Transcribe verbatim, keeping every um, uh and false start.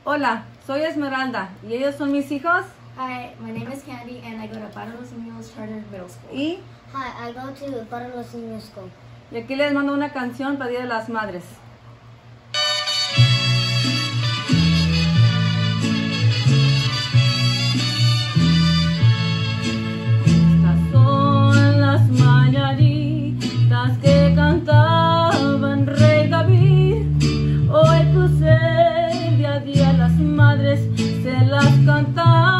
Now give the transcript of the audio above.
Hola, soy Esmeralda y ellos son mis hijos. Hi, my name is Candy and I go to Para Los Niños Charter Middle School. Y, Hi, I go to Para Los Niños School. y aquí les mando una canción para Día de las Madres. Estas son las mañanitas que cantaban Rey David. Hoy puse el día a día a las madres, se las cantaba.